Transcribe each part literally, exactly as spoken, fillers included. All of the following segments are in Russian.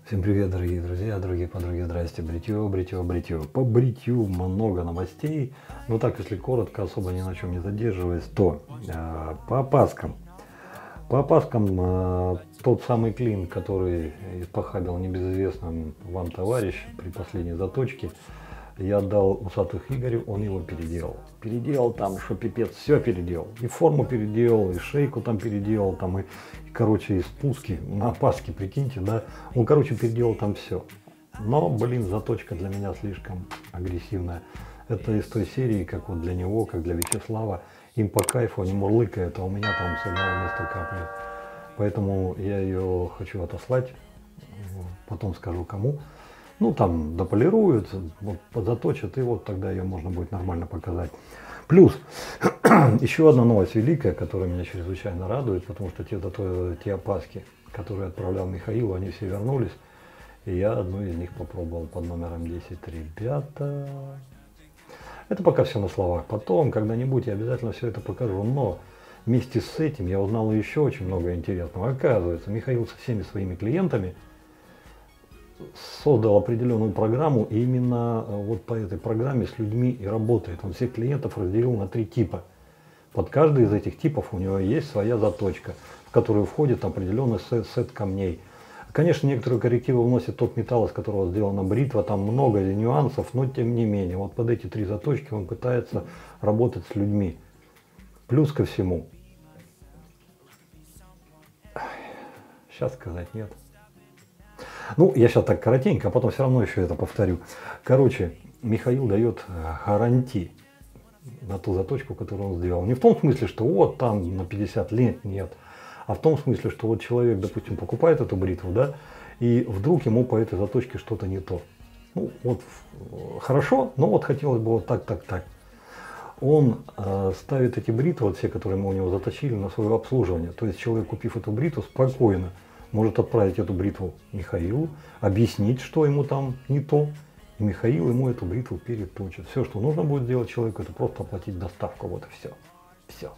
Всем привет, дорогие друзья, дорогие подруги, здрасте, бритье, бритье, бритье. По бритью много новостей, но так, если коротко, особо ни на чем не задерживаясь, то э, по опаскам. По опаскам э, тот самый клин, который испохабил небезызвестным вам товарищ при последней заточке, я отдал усатых Игорю, он его переделал. Переделал там, что пипец, все переделал. И форму переделал, и шейку там переделал, там, и, и короче, и спуски на опаске, прикиньте, да. Он, короче, переделал там все. Но, блин, заточка для меня слишком агрессивная. Это из той серии, как вот для него, как для Вячеслава. Им по кайфу, они мурлыкают, а у меня там с одного места капает. Поэтому я ее хочу отослать, потом скажу кому. Ну, там дополируют, вот, подзаточат, и вот тогда ее можно будет нормально показать. Плюс, еще одна новость великая, которая меня чрезвычайно радует, потому что те, те, те опаски, которые отправлял Михаил, они все вернулись. И я одну из них попробовал под номером десять. Ребята, это пока все на словах. Потом, когда-нибудь я обязательно все это покажу. Но вместе с этим я узнал еще очень много интересного. Оказывается, Михаил со всеми своими клиентами создал определенную программу, и именно вот по этой программе с людьми и работает. Он всех клиентов разделил на три типа. Под каждый из этих типов у него есть своя заточка, в которую входит определенный сет, сет камней. Конечно, некоторые коррективы вносит тот металл, из которого сделана бритва, там много нюансов, но тем не менее, вот под эти три заточки он пытается работать с людьми. Плюс ко всему, сейчас сказать нет. Ну, я сейчас так коротенько, а потом все равно еще это повторю. Короче, Михаил дает гарантии на ту заточку, которую он сделал. Не в том смысле, что вот там на пятьдесят лет, нет. А в том смысле, что вот человек, допустим, покупает эту бритву, да, и вдруг ему по этой заточке что-то не то. Ну, вот хорошо, но вот хотелось бы вот так, так, так. Он э, ставит эти бритвы, вот все, которые мы у него заточили, на свое обслуживание. То есть человек, купив эту бритву, спокойно может отправить эту бритву Михаилу, объяснить, что ему там не то, и Михаил ему эту бритву переточит. Все, что нужно будет сделать человеку, это просто оплатить доставку, вот и все. Все.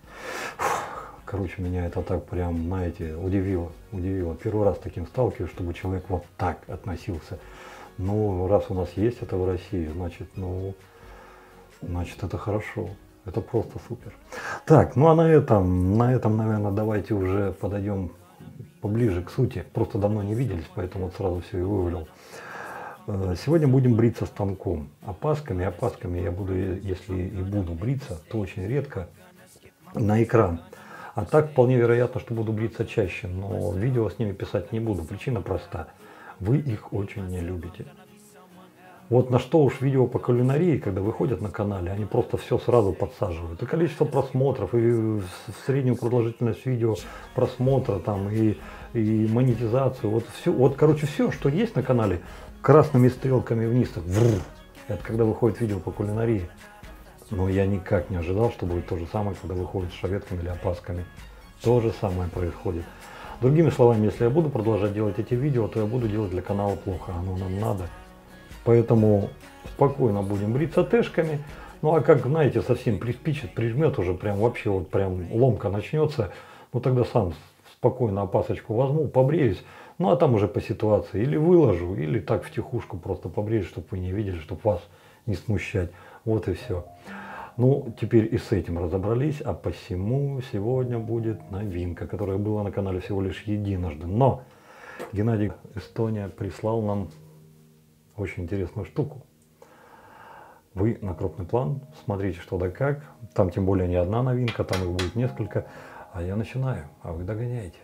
Короче, меня это так прям, знаете, удивило, удивило. Первый раз с таким сталкиваюсь, чтобы человек вот так относился. Ну, раз у нас есть это в России, значит, ну, значит, это хорошо. Это просто супер. Так, ну а на этом, на этом, наверное, давайте уже подойдем поближе к сути. Просто давно не виделись, поэтому вот сразу все и вывалил. Сегодня будем бриться станком. Опасками, опасками я буду, если и буду бриться, то очень редко на экран. А так вполне вероятно, что буду бриться чаще, но видео с ними писать не буду. Причина проста. Вы их очень не любите. Вот на что уж видео по кулинарии, когда выходят на канале, они просто все сразу подсаживают. И количество просмотров, и среднюю продолжительность видео просмотра, там, и, и монетизацию. Вот, все, вот, короче, все, что есть на канале, красными стрелками вниз. Так, вррр, это когда выходит видео по кулинарии. Но я никак не ожидал, что будет то же самое, когда выходит с шаветками или опасками. То же самое происходит. Другими словами, если я буду продолжать делать эти видео, то я буду делать для канала плохо. Оно нам надо. Поэтому спокойно будем бриться тэшками. Ну а как, знаете, совсем приспичит, прижмет уже, прям вообще вот прям ломка начнется, ну тогда сам спокойно опасочку возьму, побреюсь. Ну а там уже по ситуации или выложу, или так втихушку просто побреюсь, чтобы вы не видели, чтобы вас не смущать. Вот и все. Ну, теперь и с этим разобрались, а посему сегодня будет новинка, которая была на канале всего лишь единожды. Но Геннадий Эстония прислал нам очень интересную штуку. Вы на крупный план смотрите, что да как. Там тем более не одна новинка, там их будет несколько. А я начинаю, а вы догоняете.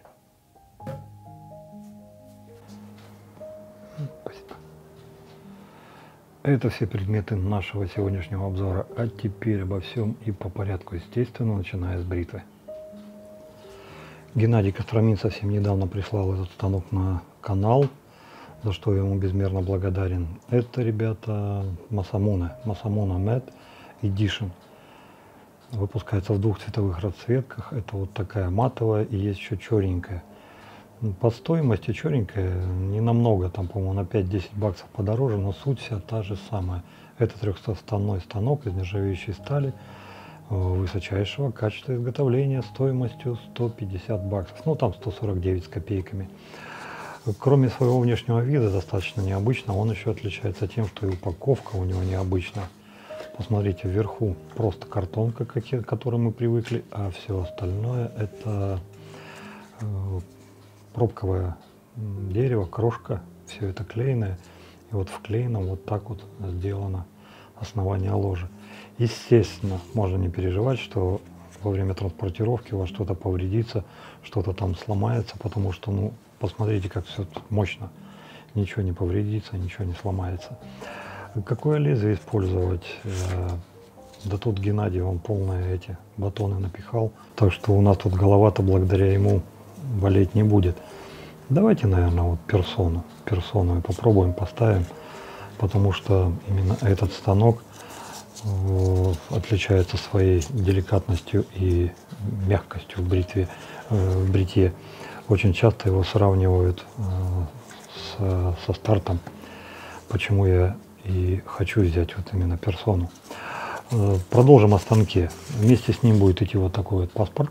Спасибо. Это все предметы нашего сегодняшнего обзора. А теперь обо всем и по порядку, естественно, начиная с бритвы. Геннадий Костромин совсем недавно прислал этот станок на канал, за что я ему безмерно благодарен. Это, ребята, Masamune, Masamune Matte Edition. Выпускается в двух цветовых расцветках. Это вот такая матовая и есть еще черненькая. По стоимости черненькая не намного, там, по-моему, на пять-десять баксов подороже, но суть вся та же самая. Это трехсторонний станок из нержавеющей стали высочайшего качества изготовления стоимостью сто пятьдесят баксов. Ну, там сто сорок девять с копейками. Кроме своего внешнего вида, достаточно необычно, он еще отличается тем, что и упаковка у него необычная. Посмотрите, вверху просто картонка, к которой мы привыкли, а все остальное это пробковое дерево, крошка, все это клееное. И вот в клееном вот так вот сделано основание ложа. Естественно, можно не переживать, что во время транспортировки у вас что-то повредится, что-то там сломается, потому что, ну, посмотрите, как все мощно. Ничего не повредится, ничего не сломается. Какое лезвие использовать? Да тут Геннадий, он полные эти батоны напихал. Так что у нас тут голова-то благодаря ему болеть не будет. Давайте, наверное, вот персону. Персону и попробуем, поставим. Потому что именно этот станок отличается своей деликатностью и мягкостью в бритве, в бритье. Очень часто его сравнивают с, со стартом, почему я и хочу взять вот именно персону. Продолжим о станке. Вместе с ним будет идти вот такой вот паспорт,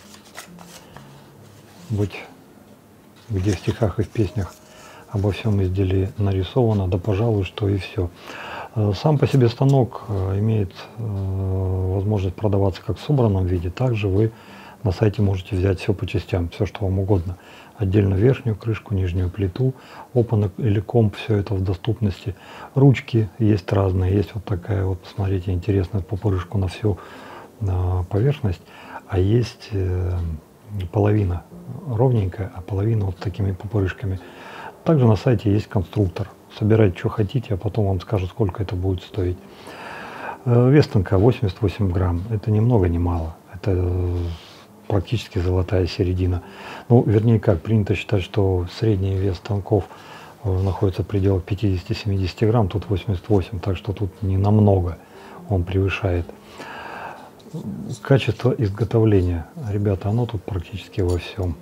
быть, где в стихах и в песнях обо всем изделии нарисовано, да пожалуй, что и все. Сам по себе станок имеет возможность продаваться как в собранном виде, также вы на сайте можете взять все по частям, все что вам угодно. Отдельно верхнюю крышку, нижнюю плиту, open или комп, все это в доступности. Ручки есть разные, есть вот такая вот, посмотрите, интересная пупырышку на всю поверхность, а есть половина ровненькая, а половина вот такими пупырышками. Также на сайте есть конструктор. Собирайте, что хотите, а потом вам скажут, сколько это будет стоить. Вес станка восемьдесят восемь грамм. Это ни много ни мало. Это практически золотая середина. Ну, вернее, как принято считать, что средний вес станков находится в пределах пятидесяти-семидесяти грамм, тут восемьдесят восемь, так что тут не намного он превышает. Качество изготовления, ребята, оно тут практически во всем.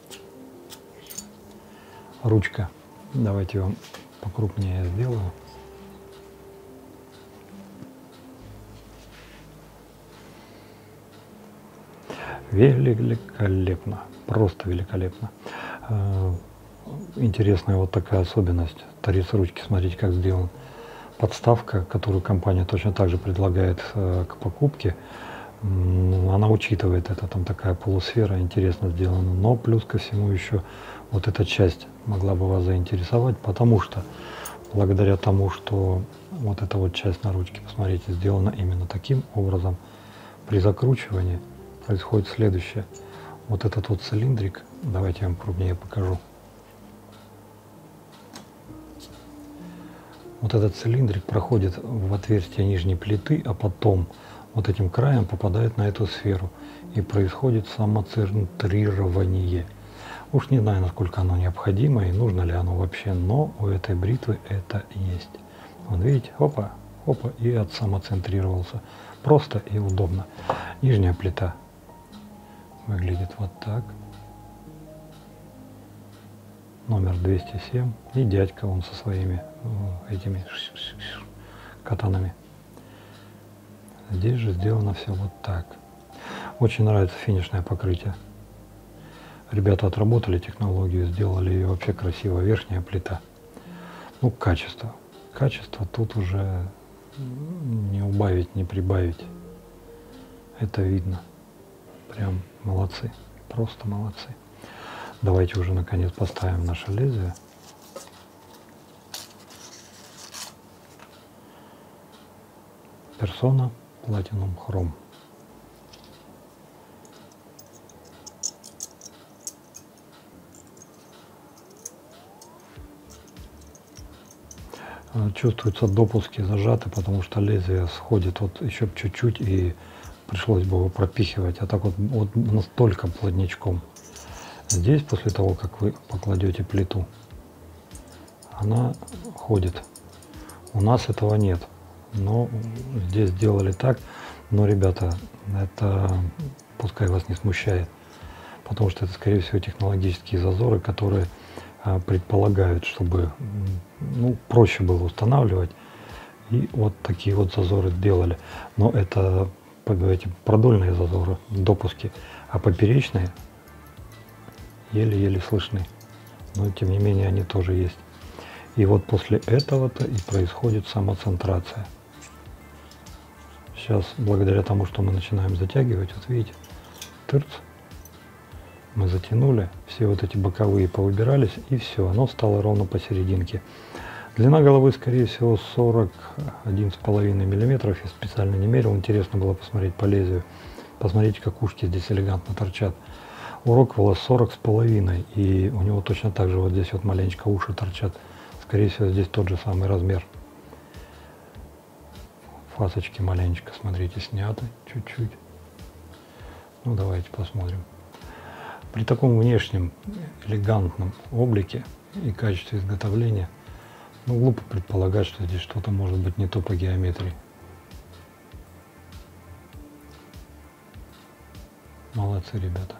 Ручка, давайте я вам покрупнее сделаю. Великолепно, просто великолепно. Интересная вот такая особенность. Торец ручки, смотрите, как сделан. Подставка, которую компания точно так же предлагает к покупке, она учитывает это, там такая полусфера, интересно сделана. Но плюс ко всему еще вот эта часть могла бы вас заинтересовать, потому что благодаря тому, что вот эта вот часть на ручке, посмотрите, сделана именно таким образом, при закручивании происходит следующее. Вот этот вот цилиндрик, давайте я вам крупнее покажу. Вот этот цилиндрик проходит в отверстие нижней плиты, а потом вот этим краем попадает на эту сферу и происходит самоцентрирование. Уж не знаю, насколько оно необходимо и нужно ли оно вообще, но у этой бритвы это есть. Вот видите, опа, опа, и отсамоцентрировался. Просто и удобно. Нижняя плита выглядит вот так. Номер двести семь. И дядька он со своими этими катанами. Здесь же сделано все вот так. Очень нравится финишное покрытие. Ребята отработали технологию, сделали ее вообще красиво. Верхняя плита. Ну, качество. Качество тут уже не убавить, не прибавить. Это видно. Прям молодцы. Просто молодцы. Давайте уже наконец поставим наше лезвие. Persona Platinum Chrome. Чувствуются допуски зажаты, потому что лезвие сходит вот еще чуть-чуть и пришлось бы его пропихивать, а так вот, вот настолько плотничком. Здесь, после того, как вы покладете плиту, она ходит. У нас этого нет, но здесь сделали так. Но, ребята, это пускай вас не смущает, потому что это, скорее всего, технологические зазоры, которые а, предполагают, чтобы ну, проще было устанавливать. И вот такие вот зазоры сделали. Но это, эти продольные зазоры, допуски, а поперечные еле-еле слышны. но тем не менее они тоже есть. И вот после этого-то и происходит самоцентрация. Сейчас, благодаря тому, что мы начинаем затягивать, вот видите, тырц, мы затянули, все вот эти боковые повыбирались, и все, оно стало ровно посерединке. Длина головы, скорее всего, сорок один с половиной миллиметров, я специально не мерил, интересно было посмотреть по лезвию. Посмотрите, как ушки здесь элегантно торчат. У Роквелла сорок с половиной, и у него точно так же вот здесь вот маленечко уши торчат. Скорее всего, здесь тот же самый размер. Фасочки маленечко, смотрите, сняты чуть-чуть. Ну, давайте посмотрим. При таком внешнем элегантном облике и качестве изготовления, ну, глупо предполагать, что здесь что-то может быть не то по геометрии. Молодцы, ребята.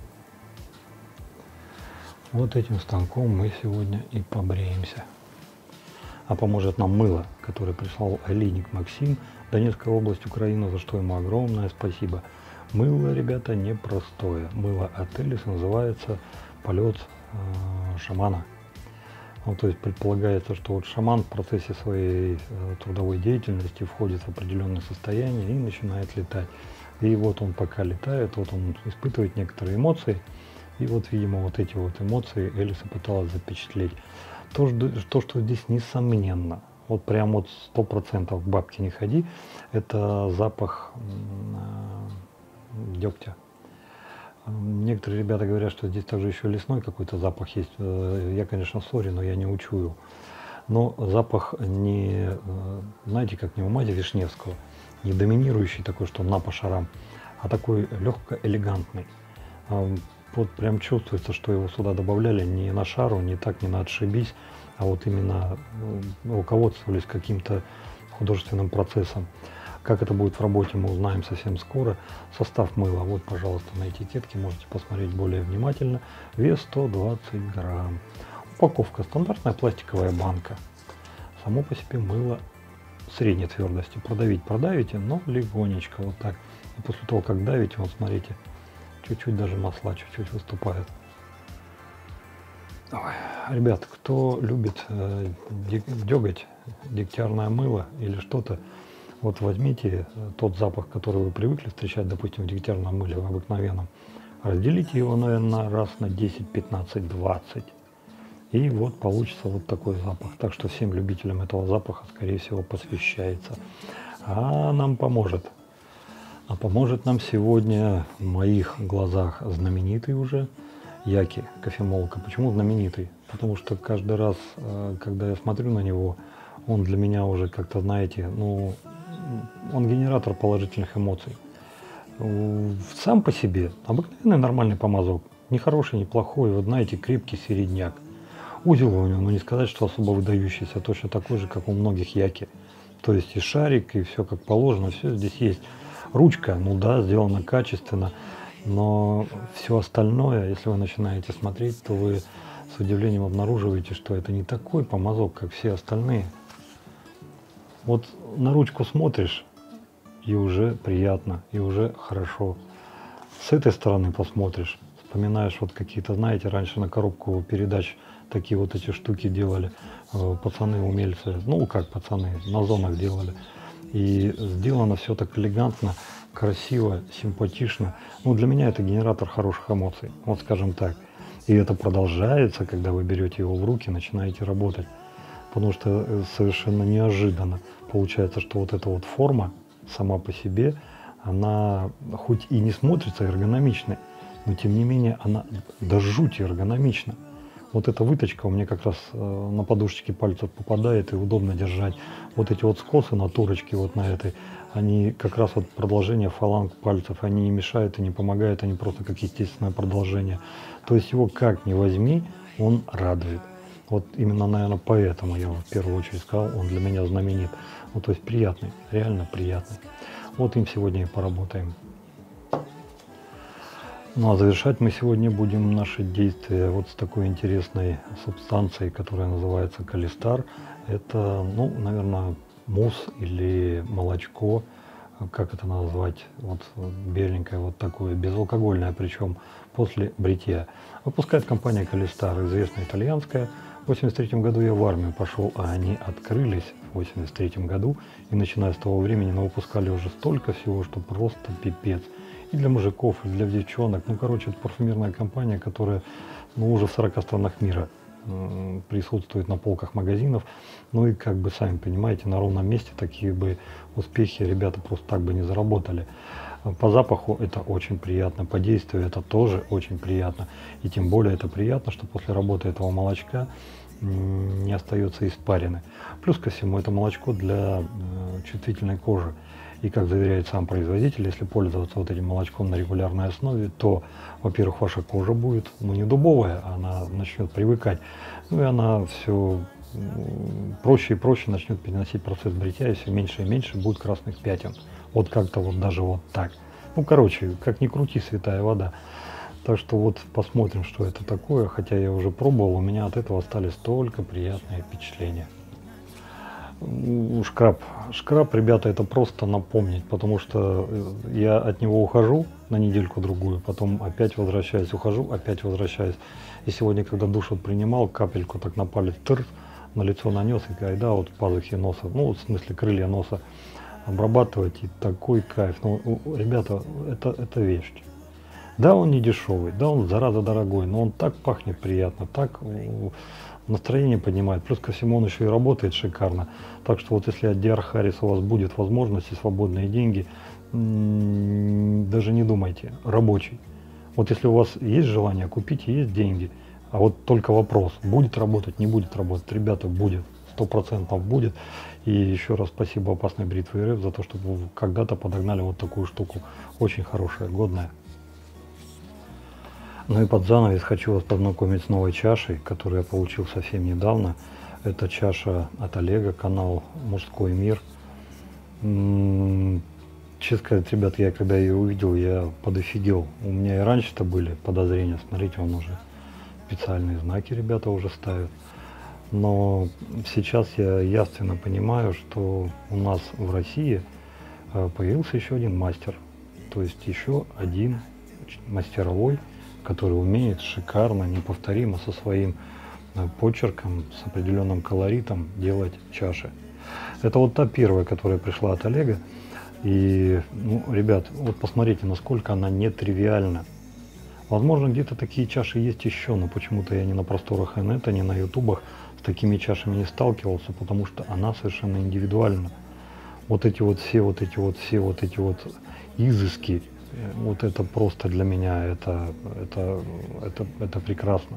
Вот этим станком мы сегодня и побреемся. А поможет нам мыло, которое прислал Олейник Максим, Донецкая область, Украина, за что ему огромное спасибо. Мыло, ребята, непростое. Мыло от Элис называется «Полет э, шамана». Ну, то есть предполагается, что вот шаман в процессе своей э, трудовой деятельности входит в определенное состояние и начинает летать. И вот он пока летает, вот он испытывает некоторые эмоции. И вот, видимо, вот эти вот эмоции Элиса пыталась запечатлеть. То, то, что здесь несомненно, вот прям вот сто процентов к бабке не ходи, это запах э, дегтя. Некоторые ребята говорят, что здесь также еще лесной какой-то запах есть. Я, конечно, сори, но я не учую. Но запах не, знаете, как не у Мади Вишневского, не доминирующий такой, что на по шарам, а такой легко элегантный. Вот прям чувствуется, что его сюда добавляли не на шару, не так, не на отшибись, а вот именно руководствовались каким-то художественным процессом. Как это будет в работе, мы узнаем совсем скоро. Состав мыла, вот, пожалуйста, на этикетке можете посмотреть более внимательно. Вес сто двадцать грамм. Упаковка стандартная пластиковая банка. Само по себе мыло средней твердости. Продавить продавите, но легонечко вот так. И после того, как давите, вот смотрите, чуть-чуть даже масла чуть-чуть выступает. Ой, ребят, кто любит э, деготь, дегтярное мыло или что-то, вот возьмите тот запах, который вы привыкли встречать, допустим, в дегтярном мыле, в обыкновенном, разделите его, наверное, раз на десять, пятнадцать, двадцать. И вот получится вот такой запах. Так что всем любителям этого запаха, скорее всего, посвящается. А нам поможет. А поможет нам сегодня в моих глазах знаменитый уже Яки кофемолка. Почему знаменитый? Потому что каждый раз, когда я смотрю на него, он для меня уже как-то, знаете, ну, он генератор положительных эмоций. Сам по себе обыкновенный нормальный помазок. Не хороший, не плохой, вот знаете, крепкий середняк. Узел у него, но не сказать, что особо выдающийся, точно такой же, как у многих Яки. То есть и шарик, и все как положено, все здесь есть. Ручка, ну да, сделана качественно, но все остальное, если вы начинаете смотреть, то вы с удивлением обнаруживаете, что это не такой помазок, как все остальные. Вот на ручку смотришь, и уже приятно, и уже хорошо. С этой стороны посмотришь, вспоминаешь вот какие-то, знаете, раньше на коробку передач такие вот эти штуки делали, пацаны-умельцы, ну как пацаны, на зонах делали. И сделано все так элегантно, красиво, симпатично. Ну, для меня это генератор хороших эмоций, вот скажем так. И это продолжается, когда вы берете его в руки, начинаете работать. Потому что совершенно неожиданно получается, что вот эта вот форма сама по себе, она хоть и не смотрится эргономичной, но тем не менее она до жути эргономична. Вот эта выточка у меня как раз на подушечки пальцев попадает и удобно держать. Вот эти вот скосы на турочке вот на этой, они как раз вот продолжение фаланг пальцев, они не мешают и не помогают, они просто как естественное продолжение. То есть его как ни возьми, он радует. Вот именно, наверное, поэтому я в первую очередь сказал, он для меня знаменит. Ну, то есть приятный, реально приятный. Вот им сегодня и поработаем. Ну а завершать мы сегодня будем наши действия вот с такой интересной субстанцией, которая называется калистар. Это, ну, наверное, мусс или молочко как это назвать, вот беленькое, вот такое, безалкогольное, причем после бритья. Выпускает компания Калистар, известная итальянская. В восемьдесят третьем году я в армию пошел, а они открылись в восемьдесят третьем году. И начиная с того времени выпускали уже столько всего, что просто пипец. И для мужиков, и для девчонок. Ну, короче, это парфюмерная компания, которая ну, уже в сорока странах мира присутствует на полках магазинов. Ну и как бы сами понимаете, на ровном месте такие бы успехи ребята просто так бы не заработали. По запаху это очень приятно, по действию это тоже очень приятно. И тем более это приятно, что после работы этого молочка не остается испарины. Плюс ко всему это молочко для чувствительной кожи. И как заверяет сам производитель, если пользоваться вот этим молочком на регулярной основе, то, во-первых, ваша кожа будет, ну, не дубовая, она начнет привыкать. Ну и она все проще и проще начнет переносить процесс бритья, и все меньше и меньше будет красных пятен. Вот как-то вот даже вот так. Ну, короче, как ни крути, святая вода. Так что вот посмотрим, что это такое. Хотя я уже пробовал, у меня от этого остались только приятные впечатления. Шкраб. Шкраб, ребята, это просто напомнить, потому что я от него ухожу на недельку-другую, потом опять возвращаюсь, ухожу, опять возвращаюсь. И сегодня, когда душ вот принимал, капельку так на палец тыр, на лицо нанес, и айда, вот пазухи носа, ну, вот в смысле крылья носа, обрабатывать, и такой кайф. Ну, ребята, это, это вещь. Да, он не дешевый, да, он зараза дорогой, но он так пахнет приятно, так настроение поднимает. Плюс ко всему он еще и работает шикарно. Так что вот если от ди ар Harris у вас будет возможность и свободные деньги, даже не думайте, рабочий. Вот если у вас есть желание, купите, есть деньги. А вот только вопрос, будет работать, не будет работать. Ребята, будет, сто процентов будет. И еще раз спасибо Опасной бритве эр эф за то, что вы когда-то подогнали вот такую штуку. Очень хорошая, годная. Ну и под занавес хочу вас познакомить с новой чашей, которую я получил совсем недавно. Это чаша от Олега, канал «Мужской мир». Честно сказать, ребят, я когда ее увидел, я подофигел. У меня и раньше-то были подозрения. Смотрите, он уже специальные знаки ребята уже ставят. Но сейчас я явственно понимаю, что у нас в России появился еще один мастер. То есть еще один мастеровой, который умеет шикарно, неповторимо со своим почерком, с определенным колоритом делать чаши. Это вот та первая, которая пришла от Олега. И, ну, ребят, вот посмотрите, насколько она нетривиальна. Возможно, где-то такие чаши есть еще, но почему-то я ни на просторах инета, ни на ютубах с такими чашами не сталкивался, потому что она совершенно индивидуальна. Вот эти вот все, вот эти вот все, вот эти вот изыски, вот это просто для меня, это, это, это, это прекрасно.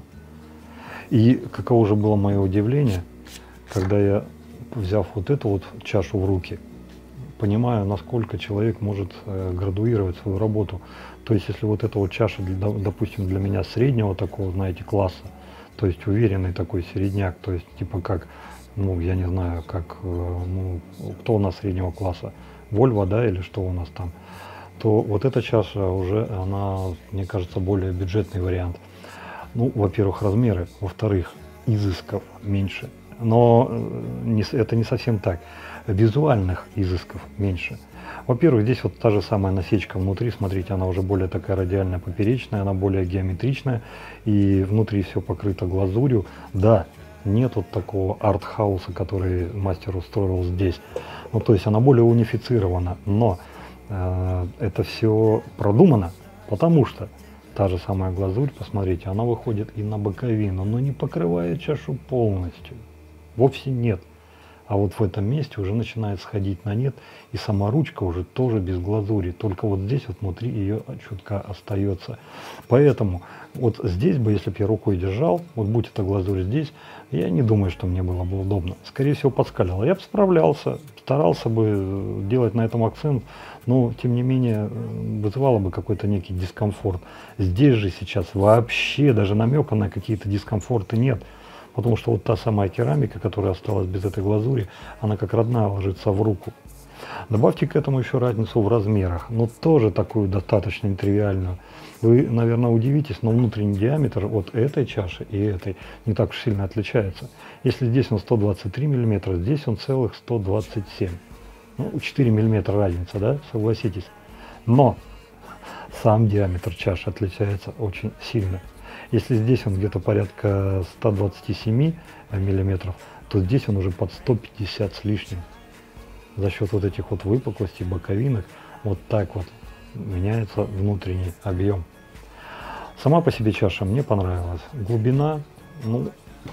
И каково же было мое удивление, когда я, взяв вот эту вот чашу в руки, понимаю, насколько человек может э, градуировать свою работу. То есть, если вот эта вот чаша, для, допустим, для меня среднего такого, знаете, класса, то есть уверенный такой середняк, то есть типа как, ну, я не знаю, как, э, ну, кто у нас среднего класса, Volvo, да, или что у нас там, то вот эта чаша уже, она, мне кажется, более бюджетный вариант. Ну, во-первых, размеры, во-вторых, изысков меньше. Но не, это не совсем так. Визуальных изысков меньше. Во-первых, здесь вот та же самая насечка внутри, смотрите, она уже более такая радиальная, поперечная, она более геометричная, и внутри все покрыто глазурью. Да, нет вот такого арт-хауса, который мастер устроил здесь. Ну, то есть она более унифицирована, но э, это все продумано, потому что та же самая глазурь, посмотрите, она выходит и на боковину, но не покрывает чашу полностью. Вовсе нет. А вот в этом месте уже начинает сходить на нет, и сама ручка уже тоже без глазури, только вот здесь вот внутри ее чутка остается. Поэтому вот здесь бы, если бы я рукой держал, вот будь это глазурь здесь, я не думаю, что мне было бы удобно. Скорее всего, подскалило. Я бы справлялся, старался бы делать на этом акцент, но тем не менее вызывало бы какой-то некий дискомфорт. Здесь же сейчас вообще даже намека на какие-то дискомфорты нет. Потому что вот та самая керамика, которая осталась без этой глазури, она как родная ложится в руку. Добавьте к этому еще разницу в размерах, но тоже такую достаточно нетривиальную. Вы, наверное, удивитесь, но внутренний диаметр от этой чаши и этой не так уж сильно отличается. Если здесь он сто двадцать три миллиметра, здесь он целых сто двадцать семь. Ну, четыре миллиметра разница, да, согласитесь. Но сам диаметр чаши отличается очень сильно. Если здесь он где-то порядка ста двадцати семи миллиметров, то здесь он уже под сто пятьдесят с лишним. За счет вот этих вот выпуклостей, боковинок, вот так вот меняется внутренний объем. Сама по себе чаша мне понравилась. Глубина, ну,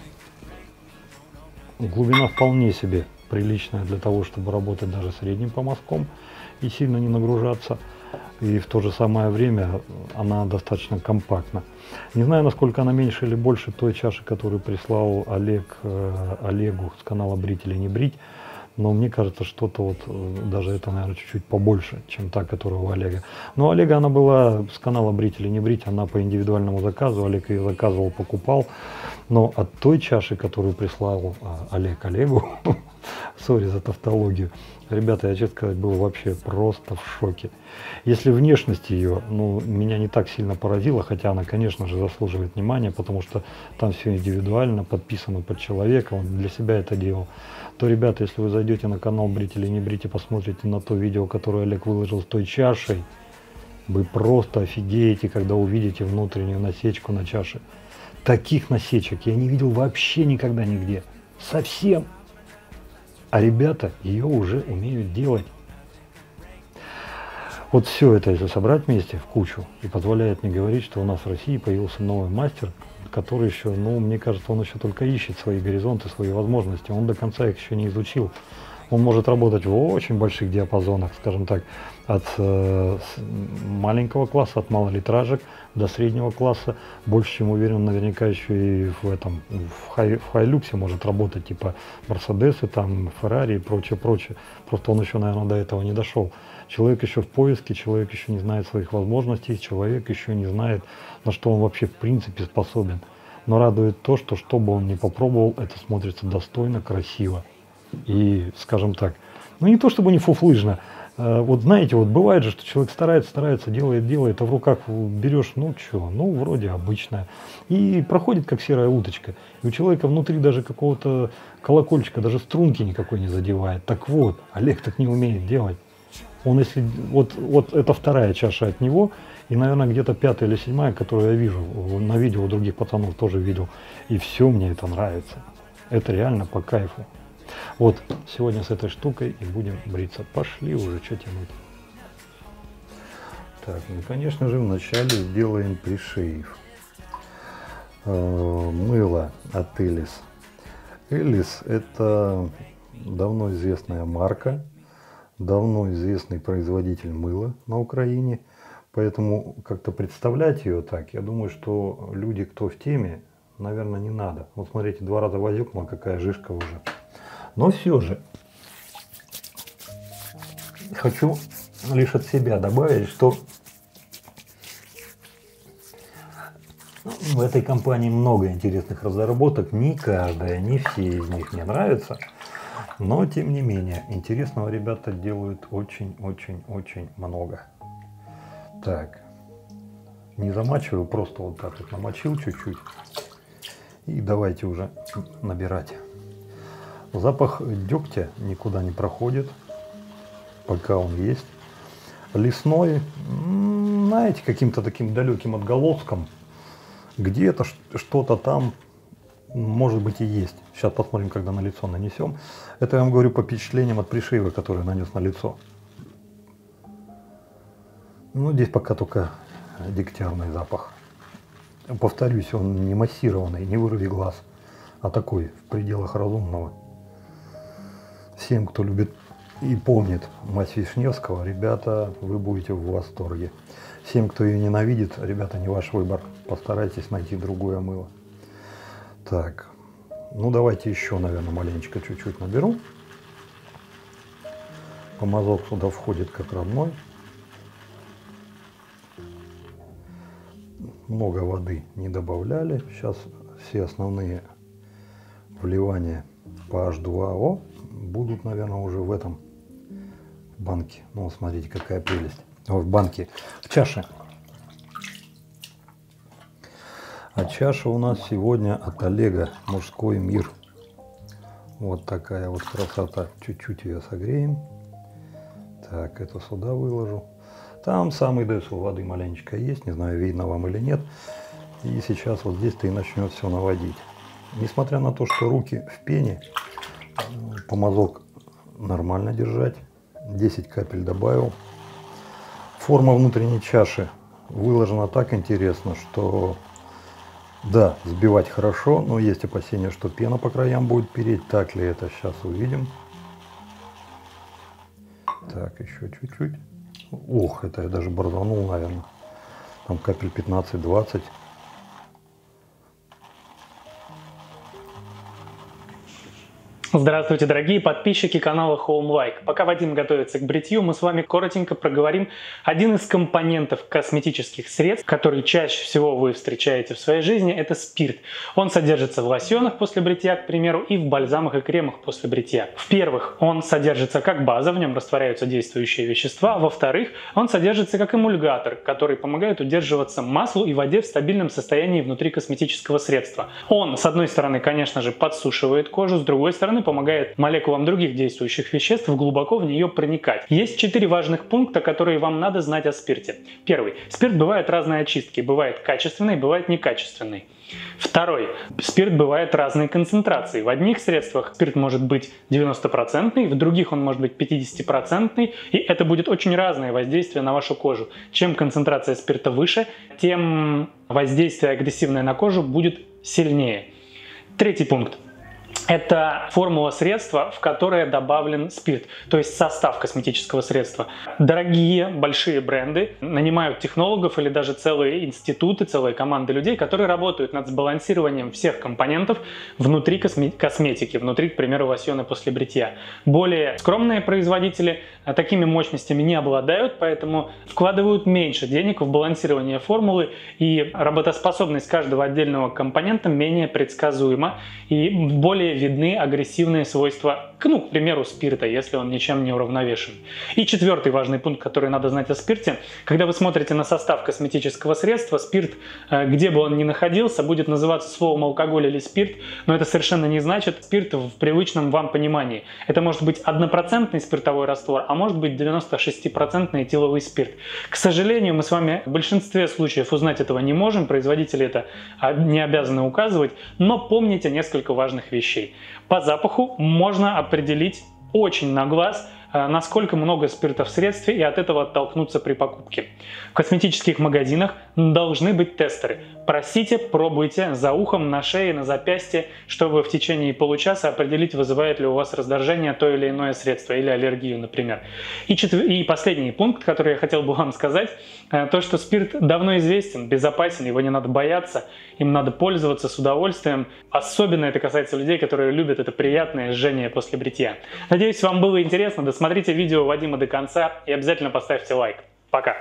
глубина вполне себе приличная для того, чтобы работать даже средним по мазкам и сильно не нагружаться. И в то же самое время она достаточно компактна. Не знаю, насколько она меньше или больше той чаши, которую прислал Олег э, Олегу с канала «Брить или не брить». Но мне кажется, что-то вот, даже это, наверное, чуть-чуть побольше, чем та, которая у Олега. Но у Олега она была с канала «Брить или не брить», она по индивидуальному заказу, Олег ее заказывал, покупал. Но от той чаши, которую прислал Олег Олегу, сори за тавтологию, ребята, я, честно сказать, был вообще просто в шоке. Если внешность ее, ну, меня не так сильно поразила, хотя она, конечно же, заслуживает внимания, потому что там все индивидуально, подписано под человека, он для себя это делал, то, ребята, если вы зайдете на канал «Брить или не брить» и посмотрите на то видео, которое Олег выложил с той чашей, вы просто офигеете, когда увидите внутреннюю насечку на чаше. Таких насечек я не видел вообще никогда нигде. Совсем. А ребята ее уже умеют делать. Вот все это, если собрать вместе в кучу, и позволяет мне говорить, что у нас в России появился новый мастер, который еще, ну, мне кажется, он еще только ищет свои горизонты, свои возможности. Он до конца их еще не изучил. Он может работать в очень больших диапазонах, скажем так, от э, маленького класса, от малолитражек до среднего класса. Больше, чем уверен, наверняка еще и в этом, в, хай, в хайлюксе может работать, типа Мерседесы, там, Феррари и прочее, прочее. Просто он еще, наверное, до этого не дошел. Человек еще в поиске, человек еще не знает своих возможностей, человек еще не знает, на что он вообще в принципе способен. Но радует то, что что бы он ни попробовал, это смотрится достойно, красиво. И, скажем так, ну не то чтобы не фуфлыжно, а, вот знаете, вот бывает же, что человек старается, старается, делает, делает, а в руках берешь, ну что, ну вроде обычная. И проходит как серая уточка. И у человека внутри даже какого-то колокольчика, даже струнки никакой не задевает. Так вот, Олег так не умеет делать. Он если, вот, вот это вторая чаша от него, и, наверное, где-то пятая или седьмая, которую я вижу, на видео у других пацанов тоже видел. И все мне это нравится. Это реально по кайфу. Вот, сегодня с этой штукой и будем бриться. Пошли уже, что тянуть. Так, ну, конечно же, вначале сделаем пришеев. Мыло от Элис. Элис – это давно известная марка, давно известный производитель мыла на Украине. Поэтому как-то представлять ее так, я думаю, что люди, кто в теме, наверное, не надо. Вот смотрите, два раза возюкнула, какая жишка уже. Но все же, хочу лишь от себя добавить, что в этой компании много интересных разработок. Не каждая, не все из них мне нравятся. Но, тем не менее, интересного ребята делают очень-очень-очень много. Так, не замачиваю, просто вот так вот намочил чуть-чуть. И давайте уже набирать. Запах дегтя никуда не проходит, пока он есть. Лесной, знаете, каким-то таким далеким отголоском. Где-то что-то там, может быть, и есть. Сейчас посмотрим, когда на лицо нанесем. Это я вам говорю по впечатлениям от пришива, который нанес на лицо. Ну, здесь пока только дегтярный запах. Повторюсь, он не массированный, не вырви глаз, а такой, в пределах разумного. Всем, кто любит и помнит мать Вишневского, ребята, вы будете в восторге. Всем, кто ее ненавидит, ребята, не ваш выбор. Постарайтесь найти другое мыло. Так, ну давайте еще, наверное, маленечко чуть-чуть наберу. Помазок сюда входит как родной. Много воды не добавляли. Сейчас все основные вливания по эйч два о будут, наверное, уже в этом банке. Ну, смотрите, какая прелесть. О, в банке, в чаше. А чаша у нас сегодня от Олега «Мужской мир». Вот такая вот красота. Чуть-чуть ее согреем. Так, это сюда выложу. Там самый десл воды маленечко есть, не знаю, видно вам или нет. И сейчас вот здесь-то и начнет все наводить. Несмотря на то, что руки в пене, помазок нормально держать. десять капель добавил. Форма внутренней чаши выложена так интересно, что да, сбивать хорошо, но есть опасения, что пена по краям будет переть. Так ли это, сейчас увидим. Так, еще чуть-чуть. Ох, это я даже борзанул, наверное. Там капель пятнадцать-двадцать. Здравствуйте, дорогие подписчики канала Home Like. Пока Вадим готовится к бритью, мы с вами коротенько проговорим один из компонентов косметических средств, который чаще всего вы встречаете в своей жизни, это спирт. Он содержится в лосьонах после бритья, к примеру, и в бальзамах и кремах после бритья. В-первых, он содержится как база, в нем растворяются действующие вещества. Во-вторых, он содержится как эмульгатор, который помогает удерживаться маслу и воде в стабильном состоянии внутри косметического средства. Он, с одной стороны, конечно же, подсушивает кожу, с другой стороны, помогает молекулам других действующих веществ глубоко в нее проникать. Есть четыре важных пункта, которые вам надо знать о спирте. Первый. Спирт бывает разной очистки. Бывает качественный, бывает некачественный. Второй. Спирт бывает разной концентрации. В одних средствах спирт может быть девяносто процентный, в других он может быть пятьдесят процентный, и это будет очень разное воздействие на вашу кожу. Чем концентрация спирта выше, тем воздействие агрессивное на кожу будет сильнее. Третий пункт. Это формула средства, в которое добавлен спирт, то есть состав косметического средства. Дорогие большие бренды нанимают технологов или даже целые институты, целые команды людей, которые работают над сбалансированием всех компонентов внутри косме- косметики, внутри, к примеру, лосьона после бритья. Более скромные производители такими мощностями не обладают, поэтому вкладывают меньше денег в балансирование формулы, и работоспособность каждого отдельного компонента менее предсказуема и более видны агрессивные свойства, ну, к примеру, спирта, если он ничем не уравновешен. И четвертый важный пункт, который надо знать о спирте. Когда вы смотрите на состав косметического средства, спирт, где бы он ни находился, будет называться словом алкоголь или спирт, но это совершенно не значит спирт в привычном вам понимании. Это может быть однопроцентный спиртовой раствор, а может быть девяносто шестипроцентный этиловый спирт. К сожалению, мы с вами в большинстве случаев узнать этого не можем, производители это не обязаны указывать, но помните несколько важных вещей. По запаху можно определить очень на глаз, насколько много спирта в средстве, и от этого оттолкнуться при покупке. В косметических магазинах должны быть тестеры. Просите, пробуйте за ухом, на шее, на запястье, чтобы в течение получаса определить, вызывает ли у вас раздражение то или иное средство, или аллергию, например. И, четвер... и последний пункт, который я хотел бы вам сказать, то, что спирт давно известен, безопасен, его не надо бояться, им надо пользоваться с удовольствием. Особенно это касается людей, которые любят это приятное жжение после бритья. Надеюсь, вам было интересно. Досмотрите видео Вадима до конца и обязательно поставьте лайк. Пока!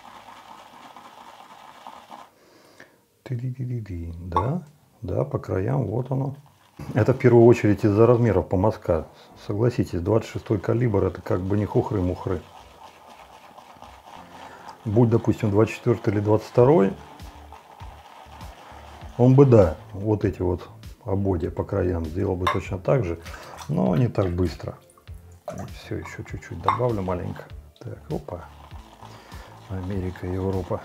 Да, да, по краям, вот оно. Это в первую очередь из-за размеров помазка. Согласитесь, двадцать шестой калибр, это как бы не хухры-мухры. Будь, допустим, двадцать четвёртый или двадцать второй, он бы, да, вот эти вот ободья по краям сделал бы точно так же, но не так быстро. Все, еще чуть-чуть добавлю маленько. Так, опа. Америка, Европа.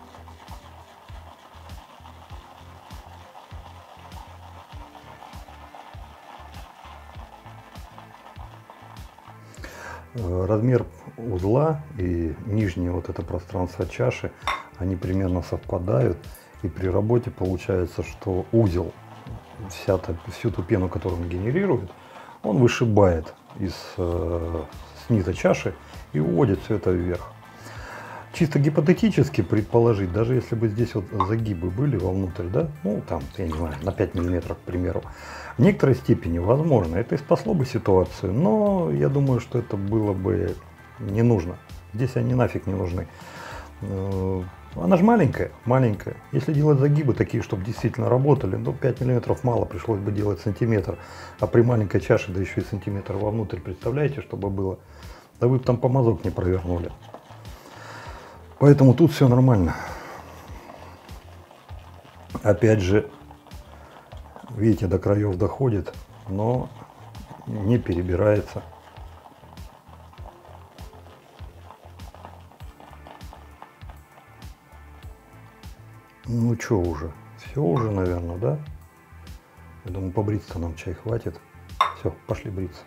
Размер узла и нижнее вот это пространство чаши, они примерно совпадают. И при работе получается, что узел, вся та, всю ту пену, которую он генерирует, он вышибает из э, сниза чаши и уводит все это вверх. Чисто гипотетически предположить, даже если бы здесь вот загибы были вовнутрь, да, ну там, я не знаю, на пять миллиметров, к примеру, в некоторой степени возможно, это и спасло бы ситуацию, но я думаю, что это было бы не нужно. Здесь они нафиг не нужны. Она же маленькая, маленькая. Если делать загибы такие, чтобы действительно работали, ну пять миллиметров мало, пришлось бы делать сантиметр. А при маленькой чаше, да еще и сантиметр вовнутрь, представляете, чтобы было? Да вы бы там помазок не провернули. Поэтому тут все нормально. Опять же, видите, до краев доходит, но не перебирается. Ну что уже? Все уже, наверное, да? Я думаю, побриться нам чай хватит. Все, пошли бриться.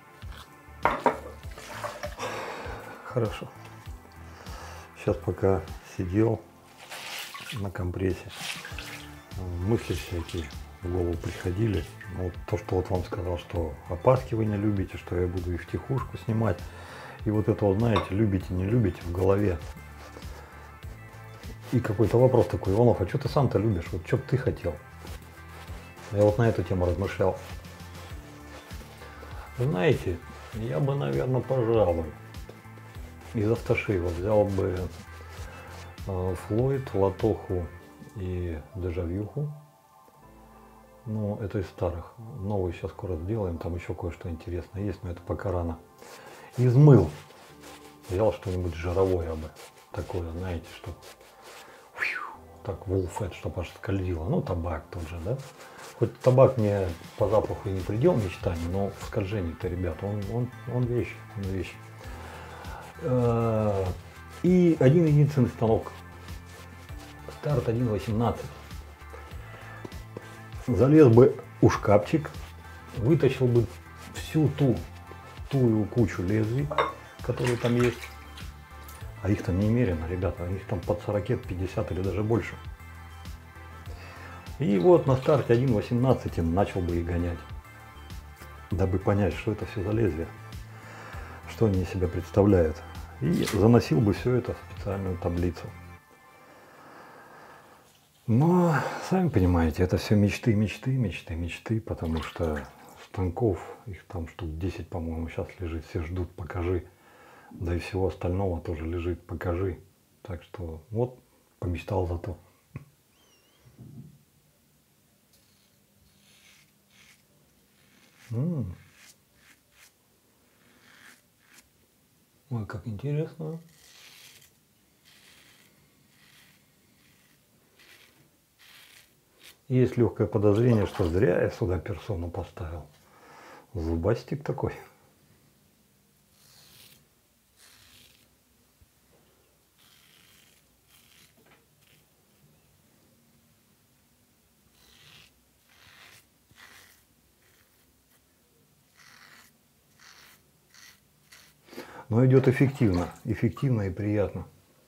Хорошо. Сейчас пока сидел на компрессе, мысли всякие в голову приходили. Вот то, что вот вам сказал, что опаски вы не любите, что я буду их втихушку снимать. И вот это вот, знаете, любите, не любите в голове. И какой-то вопрос такой: Иванов, а что ты сам-то любишь? Вот что бы ты хотел? Я вот на эту тему размышлял. Знаете, я бы, наверное, пожалуй, из автошива взял бы э, Флойд, Латоху и Дежавюху. Ну, это из старых. Новый сейчас скоро сделаем, там еще кое-что интересное есть, но это пока рано. Из мыл взял что-нибудь жировое бы, такое, знаете, что так, волфет, чтобы аж скользило. Ну, табак тот же, да? Хоть табак мне по запаху и не предел мечтаний, но в скольжении-то, ребята, он, он, он вещь, он вещь. И один единственный станок. Старт один восемнадцать. Залез бы у шкафчик, вытащил бы всю ту ту кучу лезвий, которые там есть. А их там немерено, ребята, их там под сорок, пятьдесят или даже больше. И вот на старте один восемнадцать начал бы их гонять, дабы понять, что это все за лезвие, что они из себя представляют. И заносил бы все это в специальную таблицу. Но, сами понимаете, это все мечты, мечты, мечты, мечты, потому что станков, их там штук десять, по-моему, сейчас лежит, все ждут, покажи. Да и всего остального тоже лежит, покажи. Так что вот, помечтал зато. М-м. Ой, как интересно. Есть легкое подозрение, что зря я сюда персону поставил. Зубастик такой. Но идет эффективно, эффективно и приятно.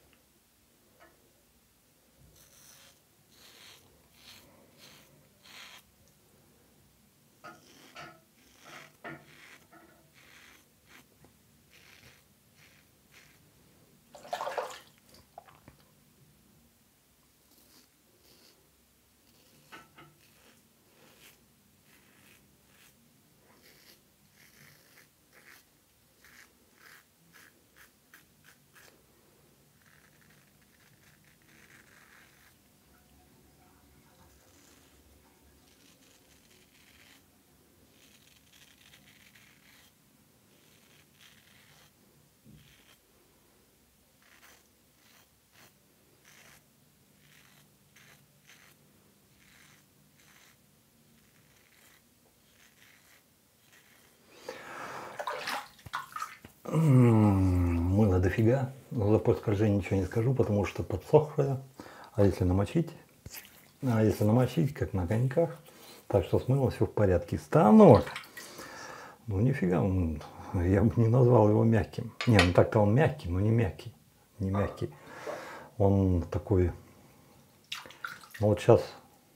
Мыло дофига, но за подскольжение ничего не скажу, потому что подсохшее. А если намочить, а если намочить, как на коньках, так что с мылом все в порядке. Станок, ну нифига, он, я бы не назвал его мягким. Не, ну так-то он мягкий, но не мягкий, не мягкий. Он такой, ну вот сейчас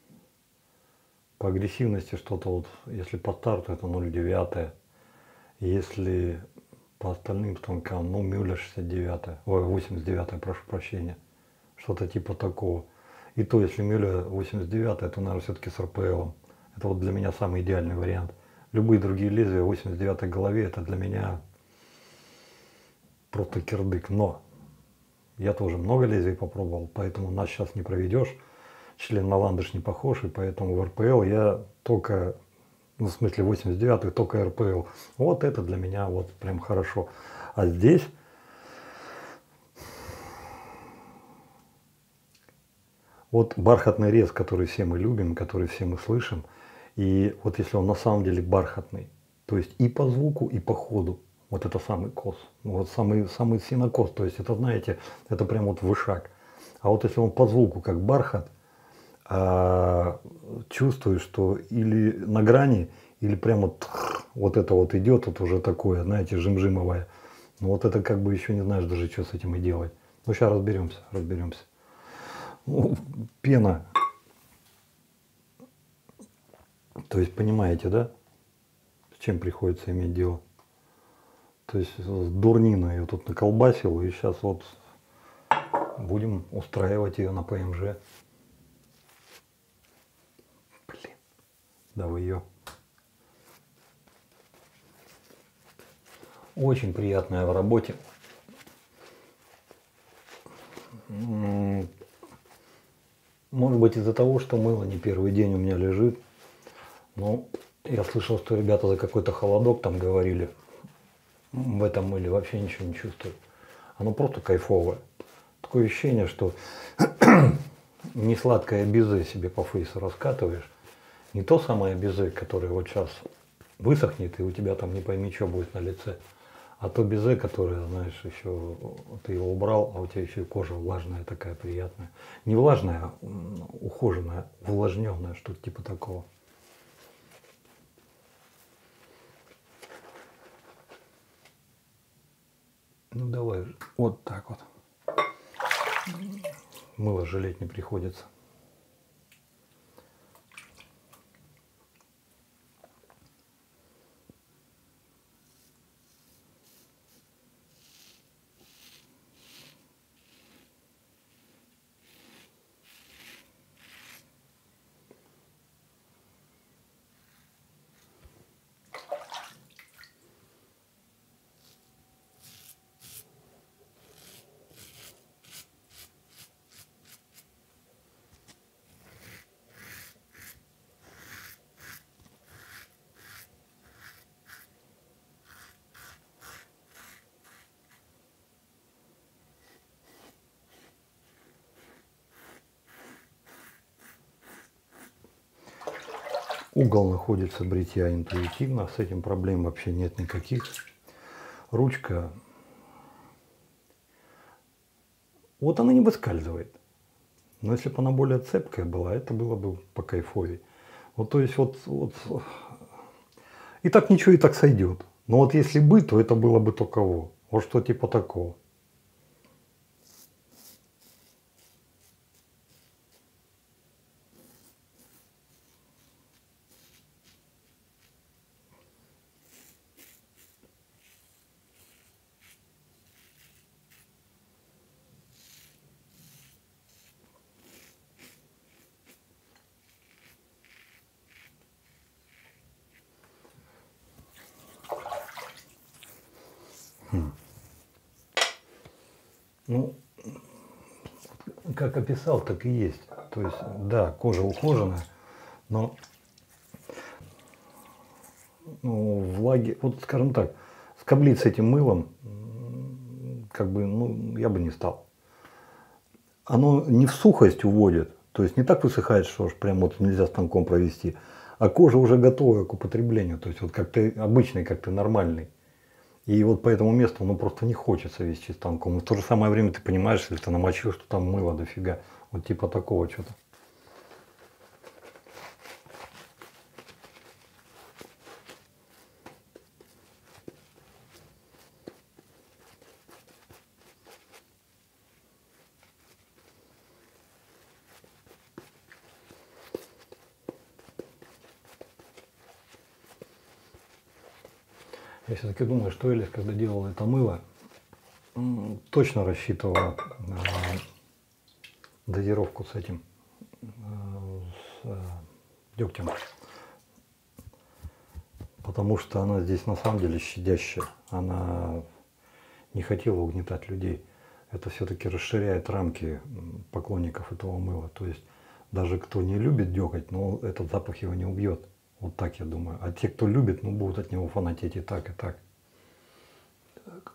по агрессивности что-то вот, если по старту это ноль девять, если по остальным станкам, ну, Мюллер шестьдесят девять, ой, восемьдесят девять, прошу прощения, что-то типа такого. И то, если Мюллер восемьдесят девять, это, наверное, все-таки с эр пэ эл. Это вот для меня самый идеальный вариант. Любые другие лезвия в восемьдесят девятой голове, это для меня просто кирдык. Но я тоже много лезвий попробовал, поэтому нас сейчас не проведешь. Член на ландыш не похож, и поэтому в эр пэ эл я только... Ну, в смысле восемьдесят девятый, только эр пэ эл. Вот это для меня вот прям хорошо. А здесь вот бархатный рез, который все мы любим, который все мы слышим. И вот если он на самом деле бархатный, то есть и по звуку, и по ходу, вот это самый кос. Вот самый, самый синокос. То есть это, знаете, это прям вот вышаг. А вот если он по звуку как бархат, а чувствую, что или на грани, или прямо вот это вот идет, вот уже такое, знаете, жим-жимовое. Но вот это как бы еще не знаешь даже, что с этим и делать. Ну, сейчас разберемся, разберемся. Ну, пена. То есть, понимаете, да, с чем приходится иметь дело? То есть, с дурниной я тут наколбасил, и сейчас вот будем устраивать ее на ПМЖ. Блин, да вы ее. Очень приятная в работе. Может быть, из-за того, что мыло не первый день у меня лежит. Но я слышал, что ребята за какой-то холодок там говорили. В этом мыле вообще ничего не чувствую. Оно просто кайфовое. Такое ощущение, что не сладкое безе себе по фейсу раскатываешь. Не то самое безе, которое вот сейчас высохнет, и у тебя там не пойми, что будет на лице. А то безе, которое, знаешь, еще ты его убрал, а у тебя еще и кожа влажная такая приятная. Не влажная, а ухоженная, увлажненная, что-то типа такого. Ну давай, вот так вот. Мыло жалеть не приходится. Угол находится бритья интуитивно, с этим проблем вообще нет никаких. Ручка, вот она не выскальзывает. Но если бы она более цепкая была, это было бы по кайфовей. Вот то есть вот, вот и так ничего, и так сойдет. Но вот если бы, то это было бы только во. Вот что типа такого. Ну, как описал, так и есть. То есть, да, кожа ухоженная, но ну, влаги, вот скажем так, скоблить с этим мылом, как бы, ну, я бы не стал. Оно не в сухость уводит, то есть не так высыхает, что уж прям вот нельзя станком провести, а кожа уже готовая к употреблению, то есть вот как ты обычный, как ты нормальный. И вот по этому месту, ну, просто не хочется вести станком. И в то же самое время ты понимаешь, если ты намочил, что там мыло дофига. Вот типа такого что-то. Я все-таки думаю, что Элис, когда делал это мыло, точно рассчитывал на дозировку с этим, с дегтем. Потому что она здесь на самом деле щадящая. Она не хотела угнетать людей. Это все-таки расширяет рамки поклонников этого мыла. То есть даже кто не любит деготь, но этот запах его не убьет. Вот так я думаю. А те, кто любит, ну, будут от него фанатеть и так, и так. Так.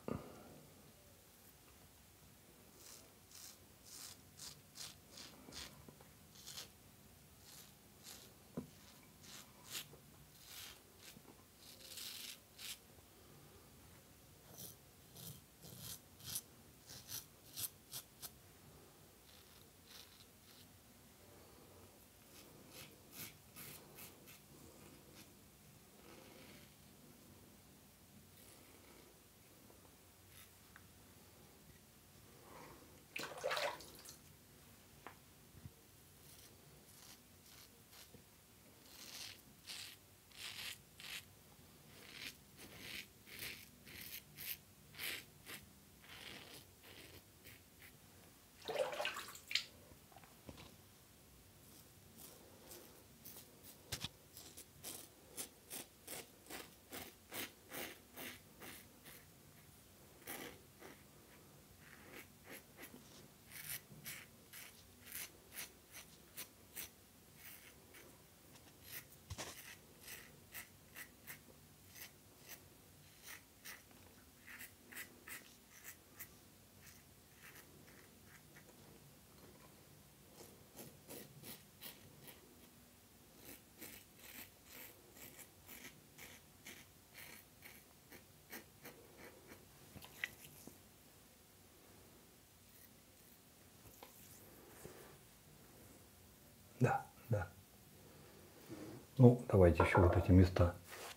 Ну, давайте еще вот эти места.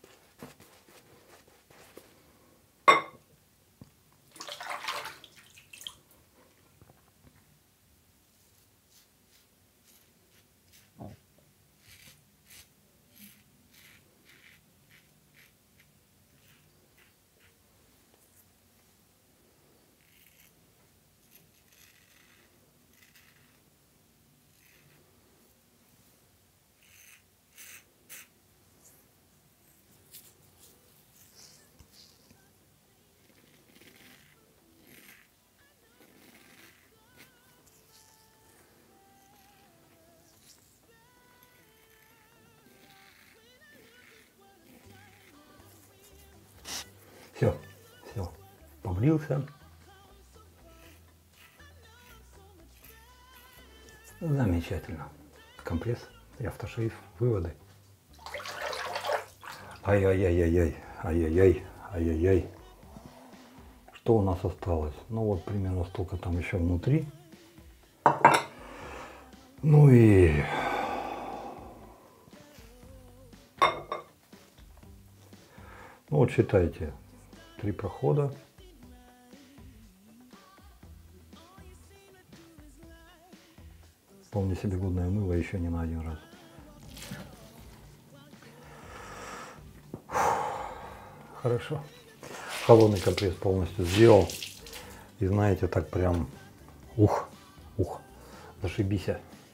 Все, все, побрился. Замечательно. Компресс и автошейв, выводы. Ай-яй-яй-яй-яй, ай-яй-яй, ай-яй-яй. Что у нас осталось? Ну вот примерно столько там еще внутри. Ну и... Ну вот считайте, три прохода. Вполне себе годное мыло, еще не на один раз. Хорошо. Холодный компресс полностью сделал. И знаете, так прям, ух, ух, зашибись.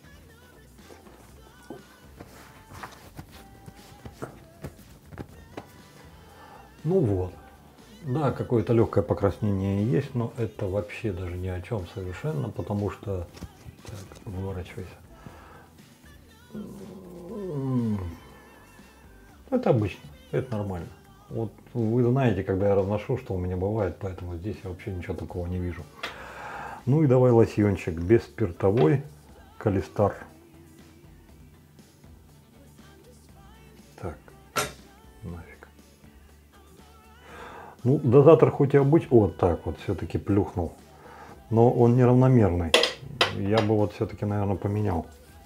Ну вот. Да, какое-то легкое покраснение есть, но это вообще даже ни о чем совершенно, потому что... Так, выворачивайся. Это обычно, это нормально. Вот вы знаете, когда я разношу, что у меня бывает, поэтому здесь я вообще ничего такого не вижу. Ну и давай лосьончик бесспиртовой, Калистар. Так, нафиг. Ну, дозатор хоть и обычный, вот так вот все-таки плюхнул, но он неравномерный. Я бы вот все-таки, наверное, поменял.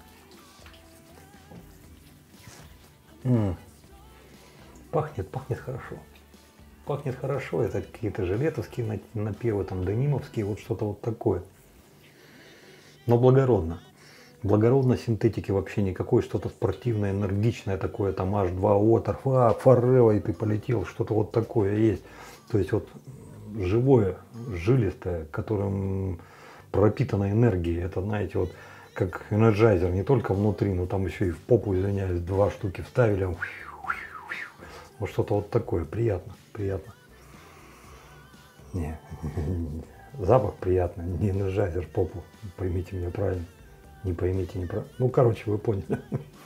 М-м. Пахнет, пахнет хорошо. Пахнет хорошо. Это какие-то жилетовские напевы, там денимовские, вот что-то вот такое. Но благородно. Благородно, синтетики вообще никакой, что-то спортивное, энергичное такое, там эйч два о, торфа, форева, и ты полетел, что-то вот такое есть. То есть вот живое, жилистое, которым пропитано энергией. Это, знаете, вот как энерджайзер, не только внутри, но там еще и в попу, извиняюсь, два штуки вставили. Вот что-то вот такое, приятно, приятно. Не, запах приятный, не энерджайзер в попу, поймите меня правильно. Не поймите неправильно. Ну, короче, вы поняли.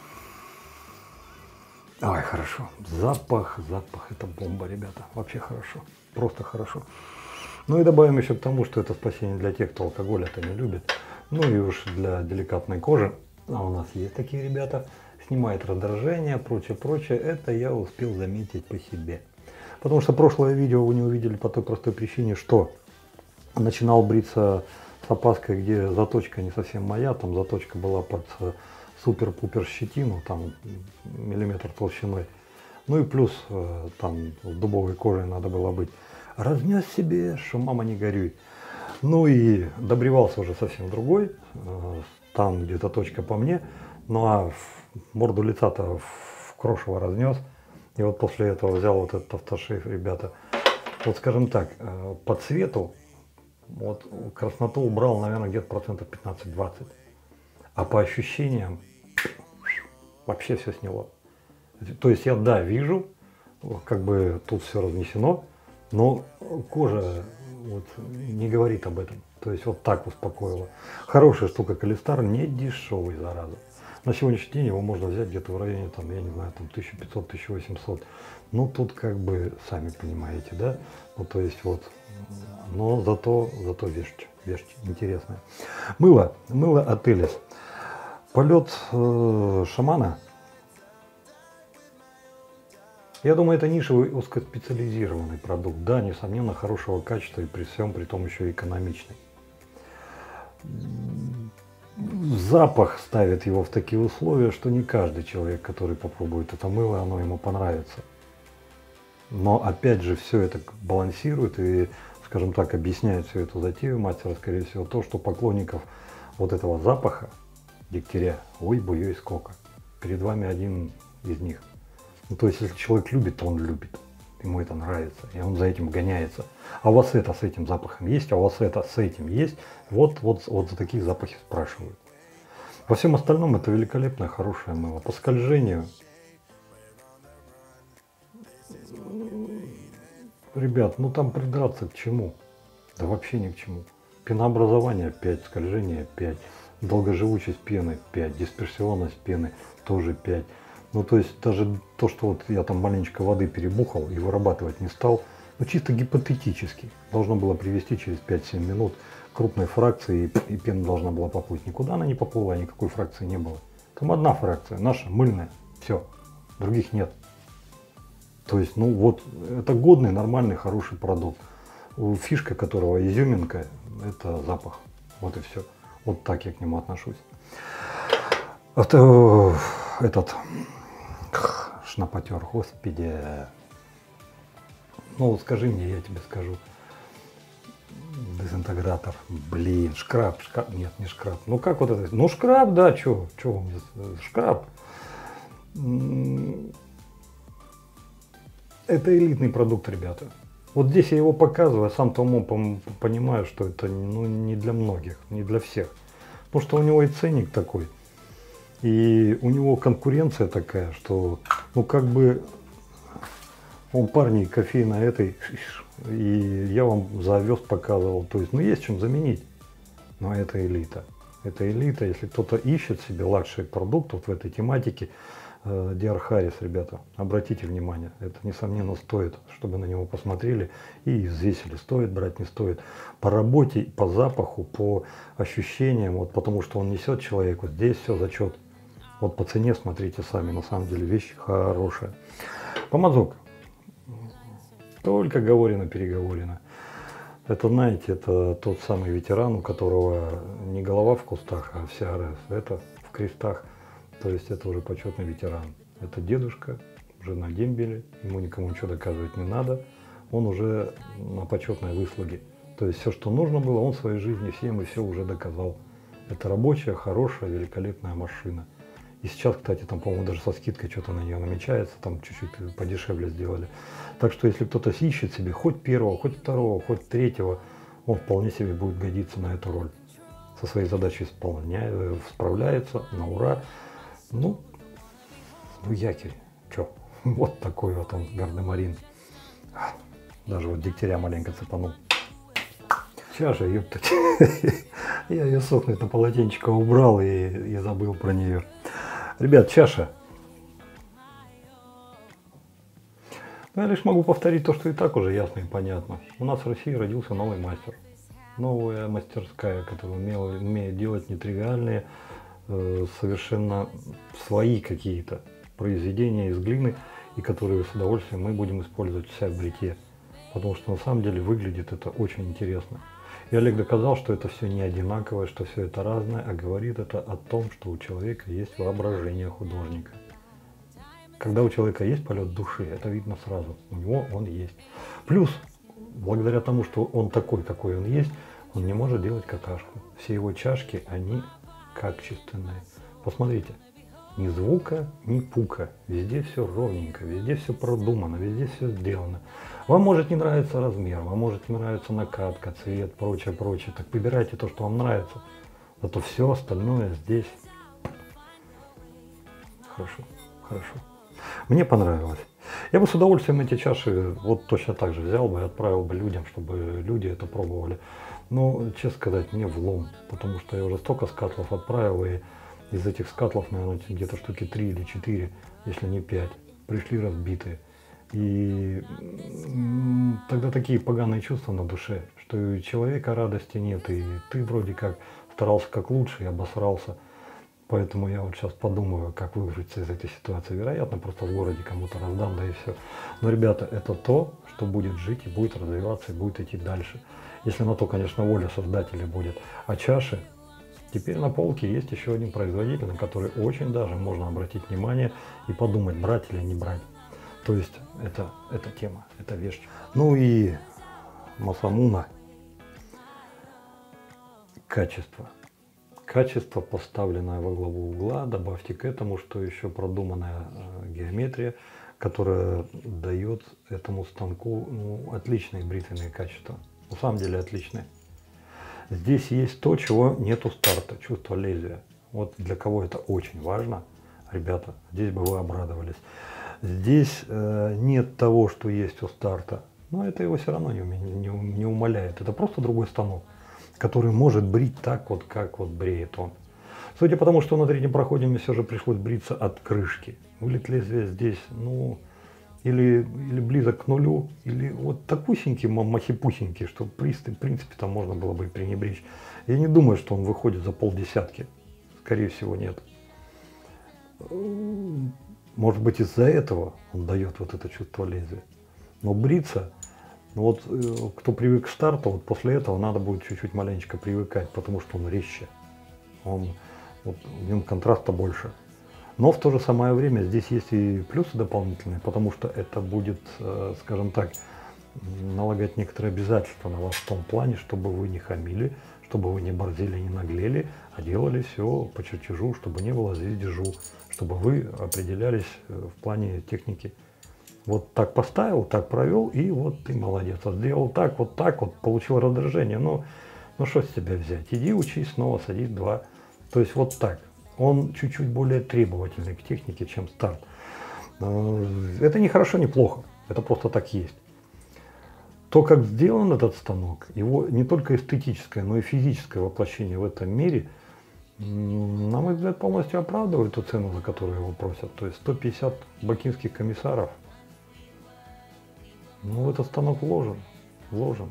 Ай, хорошо. Запах, запах, это бомба, ребята. Вообще хорошо. Просто хорошо. Ну и добавим еще к тому, что это спасение для тех, кто алкоголь это не любит. Ну и уж для деликатной кожи. А у нас есть такие ребята. Снимает раздражение, прочее, прочее. Это я успел заметить по себе. Потому что прошлое видео вы не увидели по той простой причине, что начинал бриться с опаской, где заточка не совсем моя. Там заточка была под супер-пупер щетину, там миллиметр толщиной. Ну и плюс там с дубовой кожей надо было быть. Разнес себе, что мама не горюй. Ну и добривался уже совсем другой. Там где-то точка по мне. Ну а морду лица-то в крошево разнес. И вот после этого взял вот этот автошейв, ребята. Вот скажем так, по цвету вот красноту убрал, наверное, где-то процентов пятнадцать-двадцать. А по ощущениям вообще все сняло. То есть я, да, вижу, как бы тут все разнесено, но кожа вот не говорит об этом. То есть вот так успокоила. Хорошая штука Калистар, не дешевый, зараза. На сегодняшний день его можно взять где-то в районе, там, я не знаю, там тысяча пятьсот — тысяча восемьсот. Ну тут как бы сами понимаете, да? Ну то есть вот, но зато, зато вещь, вещь интересная. Мыло, мыло от Элис. Полет э, шамана. Я думаю, это нишевый узкоспециализированный продукт. Да, несомненно, хорошего качества и при всем при том еще экономичный. запах ставит его в такие условия, что не каждый человек, который попробует это мыло, оно ему понравится. Но опять же все это балансирует и, скажем так, объясняет всю эту затею мастера, скорее всего, то, что поклонников вот этого запаха дегтяря, ой, буей сколько. Перед вами один из них. Ну, то есть, если человек любит, то он любит. Ему это нравится, и он за этим гоняется. А у вас это с этим запахом есть, а у вас это с этим есть. Вот, вот, вот за такие запахи спрашивают. Во всем остальном это великолепное, хорошее мыло. По скольжению, ребят, ну там придраться к чему? Да вообще ни к чему. Пенообразование пять, скольжение пять, долгоживучесть пены пять, дисперсионность пены тоже пять. Ну то есть даже то, что вот я там маленечко воды перебухал и вырабатывать не стал, ну чисто гипотетически должно было привести через пять-семь минут крупной фракции, и, и пена должна была поплыть. Никуда она не поплыла, никакой фракции не было. Там одна фракция, наша, мыльная, все, других нет. То есть, ну вот, это годный, нормальный, хороший продукт. Фишка которого, изюминка, это запах. Вот и все. Вот так я к нему отношусь. Это, этот шнапотер, господи. Ну скажи мне, я тебе скажу. Дезинтегратор, блин, шкраб, шкраб, нет, не шкраб. Ну как вот это? Ну шкраб, да, что, что, шкраб. Это элитный продукт, ребята. Вот здесь я его показываю, сам-то умом понимаю, что это ну, не для многих, не для всех. Потому что у него и ценник такой, и у него конкуренция такая, что ну как бы он парни кофей на этой, и я вам за овес показывал. То есть ну есть чем заменить, но это элита. Это элита, если кто-то ищет себе лакшери продуктов в этой тематике, ди ар Harris, ребята, обратите внимание, это несомненно стоит, чтобы на него посмотрели и взвесили, стоит брать, не стоит. По работе, по запаху, по ощущениям, вот потому что он несет человеку, здесь все зачет. Вот по цене смотрите сами, на самом деле вещь хорошая. Помазок. Только говорено, переговорено. Это, знаете, это тот самый ветеран, у которого не голова в кустах, а вся РС, это в крестах. То есть это уже почетный ветеран. Это дедушка, уже на дембеле, ему никому ничего доказывать не надо. Он уже на почетной выслуге. То есть все, что нужно было, он в своей жизни всем и все уже доказал. Это рабочая, хорошая, великолепная машина. И сейчас, кстати, там, по-моему, даже со скидкой что-то на нее намечается, там чуть-чуть подешевле сделали. Так что если кто-то ищет себе хоть первого, хоть второго, хоть третьего, он вполне себе будет годиться на эту роль. Со своей задачей исполняет, справляется на ура. Ну, ну якирь, чё, вот такой вот он, гардемарин. Даже вот дегтяря маленько цепанул. Чаша, ёптать. Я ее сохнуть на полотенчико убрал и, и забыл про нее. Ребят, чаша. Ну, я лишь могу повторить то, что и так уже ясно и понятно. У нас в России родился новый мастер. Новая мастерская, которая умела, умеет делать нетривиальные, совершенно свои какие-то произведения из глины, и которые с удовольствием мы будем использовать вся в бритье. Потому что на самом деле выглядит это очень интересно. И Олег доказал, что это все не одинаковое, что все это разное, а говорит это о том, что у человека есть воображение художника. Когда у человека есть полет души, это видно сразу, у него он есть. Плюс, благодаря тому, что он такой, какой он есть, он не может делать какашку. Все его чашки, они качественные. Посмотрите, ни звука, ни пука. Везде все ровненько, везде все продумано, везде все сделано. Вам может не нравиться размер, вам может не нравиться накатка, цвет, прочее, прочее. Так выбирайте то, что вам нравится. Зато все остальное здесь. Хорошо, хорошо. Мне понравилось. Я бы с удовольствием эти чаши вот точно так же взял бы и отправил бы людям, чтобы люди это пробовали. Но, честно сказать, мне влом, потому что я уже столько скатлов отправил, и из этих скатлов, наверное, где-то штуки три или четыре, если не пять, пришли разбитые. И тогда такие поганые чувства на душе, что и у человека радости нет, и ты вроде как старался как лучше и обосрался. Поэтому я вот сейчас подумаю, как выбраться из этой ситуации. Вероятно, просто в городе кому-то раздам, да и все. Но, ребята, это то, что будет жить и будет развиваться, и будет идти дальше. Если на то, конечно, воля создателя будет. А чаши, Теперь на полке есть еще один производитель, на который очень даже можно обратить внимание и подумать, брать или не брать. То есть это, это тема, это вещь. Ну и Масамуна. Качество. Качество, поставленное во главу угла. Добавьте к этому, что еще продуманная э, геометрия, которая дает этому станку ну, отличные бритвенные качества. На самом деле отличные. Здесь есть то, чего нет у старта, чувство лезвия. Вот для кого это очень важно, ребята, здесь бы вы обрадовались. Здесь э, нет того, что есть у старта, но это его все равно не, не, не умаляет. Это просто другой станок, который может брить так вот, как вот бреет он. Судя по тому, что на третьем проходе мне все же пришлось бриться от крышки. Вылет лезвия здесь, ну, или, или близок к нулю, или вот такусенький, махипусенький, что в принципе, в принципе там можно было бы и пренебречь. Я не думаю, что он выходит за полдесятки. Скорее всего, нет. Может быть, из-за этого он дает вот это чувство лезвия. Но бриться, ну вот кто привык к старту, вот после этого надо будет чуть-чуть маленечко привыкать, потому что он резче. Он, вот, в нем контраста больше. Но в то же самое время здесь есть и плюсы дополнительные, потому что это будет, скажем так, налагать некоторые обязательства на вас в том плане, чтобы вы не хамили, чтобы вы не борзели, не наглели, а делали все по чертежу, чтобы не было здесь дежу, чтобы вы определялись в плане техники. Вот так поставил, так провел, и вот ты молодец. А сделал так, вот так, вот получил раздражение. Ну, ну что с тебя взять? Иди учись снова, садись два. То есть вот так. Он чуть-чуть более требовательный к технике, чем старт. Это не хорошо, не плохо. Это просто так есть. То, как сделан этот станок, его не только эстетическое, но и физическое воплощение в этом мире, на мой взгляд, полностью оправдывает ту цену, за которую его просят. То есть сто пятьдесят бакинских комиссаров. Ну, в этот станок вложен. Вложен.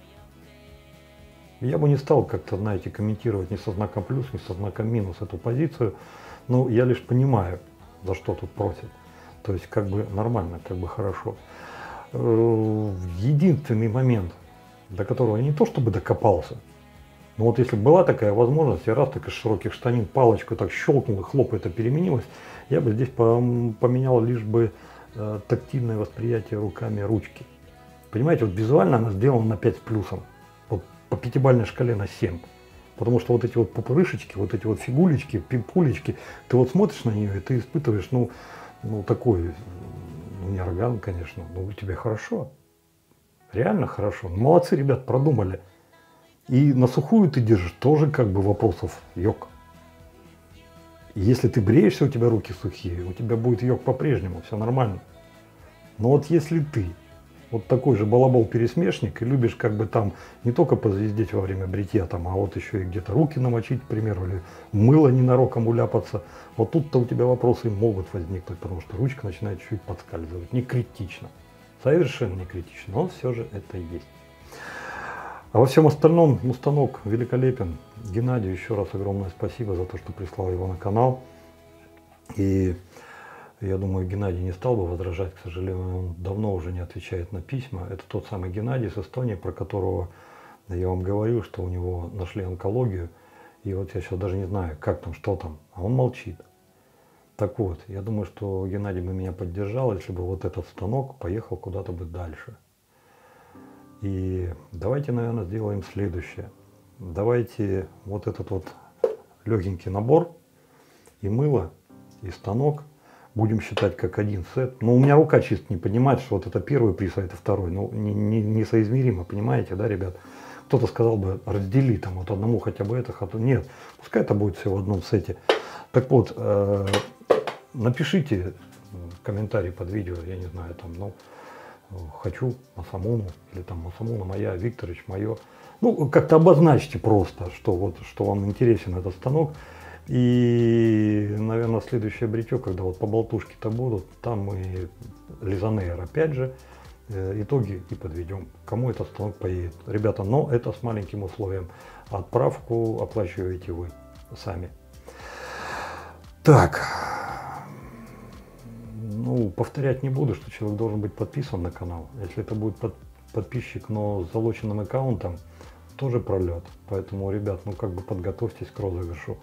Я бы не стал как-то, знаете, комментировать ни со знаком плюс, ни со знаком минус эту позицию. Но я лишь понимаю, за что тут просят. То есть, как бы нормально, как бы хорошо. Единственный момент, до которого я не то чтобы докопался, но вот если была такая возможность, я раз так из широких штанин палочку так щелкнул и хлоп, это переменилось, я бы здесь поменял лишь бы э, тактильное восприятие руками ручки. Понимаете, вот визуально она сделана на пять с плюсом, вот по пятибалльной шкале на семь. Потому что вот эти вот пупырышечки, вот эти вот фигулечки, пипулечки, ты вот смотришь на нее и ты испытываешь, ну, ну такой, ну не орган, конечно, но у тебя хорошо. Реально хорошо. Молодцы, ребят, продумали. И на сухую ты держишь, тоже как бы вопросов йог. И если ты бреешься, у тебя руки сухие, у тебя будет йог по-прежнему, все нормально. Но вот если ты вот такой же балабол-пересмешник и любишь как бы там не только позвездеть во время бритья, там, а вот еще и где-то руки намочить, к примеру, или мыло ненароком уляпаться, вот тут-то у тебя вопросы могут возникнуть, потому что ручка начинает чуть-чуть подскальзывать. Не критично. Совершенно не критично, но все же это есть. А во всем остальном, ну, станок великолепен. Геннадию еще раз огромное спасибо за то, что прислал его на канал. И я думаю, Геннадий не стал бы возражать, к сожалению, он давно уже не отвечает на письма. Это тот самый Геннадий с Эстонии, про которого я вам говорю, что у него нашли онкологию. И вот я сейчас даже не знаю, как там, что там, а он молчит. Так вот, я думаю, что Геннадий бы меня поддержал, если бы вот этот станок поехал куда-то бы дальше. И давайте, наверное, сделаем следующее. Давайте вот этот вот легенький набор и мыло, и станок будем считать как один сет. Но у меня рука чисто не понимает, что вот это первый приз, а это второй. Ну, не, не, несоизмеримо, понимаете, да, ребят? Кто-то сказал бы, раздели там вот одному хотя бы это, а то нет. Пускай это будет все в одном сете. Так вот, э, напишите комментарий под видео, я не знаю, там, ну, хочу Масамуну, или там Масамуна моя, Викторович мое. Ну, как-то обозначьте просто, что вот, что вам интересен этот станок. И, наверное, следующее бритье, когда вот по болтушке-то будут, там мы Лизанейр опять же, э, итоги и подведем, кому этот станок поедет. Ребята, но это с маленьким условием. Отправку оплачиваете вы сами. Так. Ну, повторять не буду, что человек должен быть подписан на канал. Если это будет под, подписчик, но с залоченным аккаунтом, тоже пролет. Поэтому, ребят, ну как бы подготовьтесь к розыгрышу.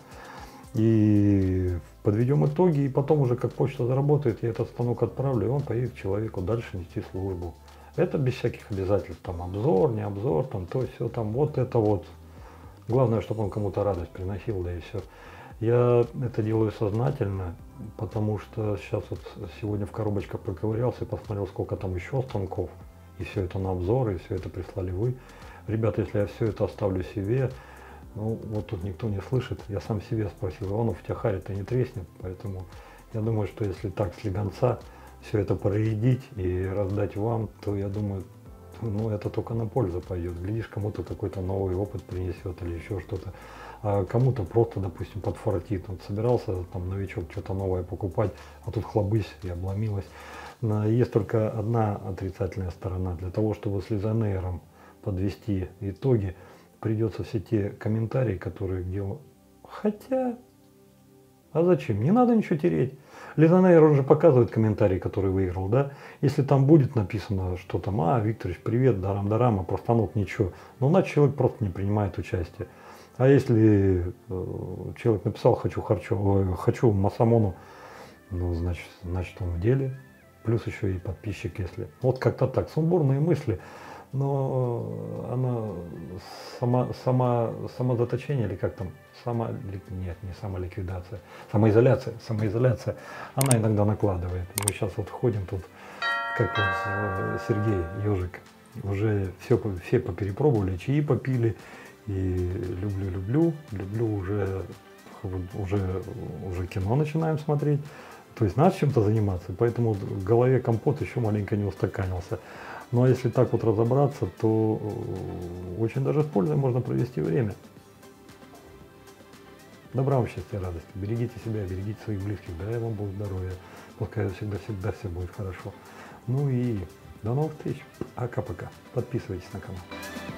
И подведем итоги, и потом уже как почта заработает, я этот станок отправлю, и он поедет человеку дальше нести службу. Это без всяких обязательств, там обзор, не обзор, там то, все, там вот это вот. Главное, чтобы он кому-то радость приносил, да и все. Я это делаю сознательно, потому что сейчас вот сегодня в коробочках проковырялся и посмотрел, сколько там еще станков. И все это на обзор, и все это прислали вы. Ребята, если я все это оставлю себе, ну вот тут никто не слышит. Я сам себе спросил, Иванов, у тебя харь-то не треснет, поэтому я думаю, что если так с легонца все это проредить и раздать вам, то я думаю, ну это только на пользу пойдет. Глядишь, кому-то какой-то новый опыт принесет или еще что-то. А кому-то просто, допустим, подфартит. Вот собирался там новичок что-то новое покупать, а тут хлобысь и обломилось. Но есть только одна отрицательная сторона. Для того, чтобы с Лизонейром подвести итоги, придется все те комментарии, которые где... Хотя... А зачем? Не надо ничего тереть. Лизонейр, он же показывает комментарий, который выиграл, да? Если там будет написано, что там, а, Викторович, привет, дарам-дарам, а про станок ничего. Ну, значит, человек просто не принимает участие. А если э, человек написал, хочу харчо, э, хочу массамону, ну, значит, значит, он в деле. Плюс еще и подписчик, если. Вот как-то так, сумбурные мысли. Но она сама, сама, самозаточение или как там, сама, нет, не самоликвидация, самоизоляция, самоизоляция, она иногда накладывает. Мы сейчас вот ходим тут, как вот Сергей Ежик, уже все, все поперепробовали, чаи попили, и люблю-люблю, люблю уже, уже, уже кино начинаем смотреть. То есть надо чем-то заниматься, поэтому в голове компот еще маленько не устаканился. Ну а если так вот разобраться, то очень даже с пользой можно провести время. Добра вам, счастья, радости. Берегите себя, берегите своих близких. Дай вам Бог здоровья. Пускай всегда-всегда все будет хорошо. Ну и до новых встреч. Пока-пока. Подписывайтесь на канал.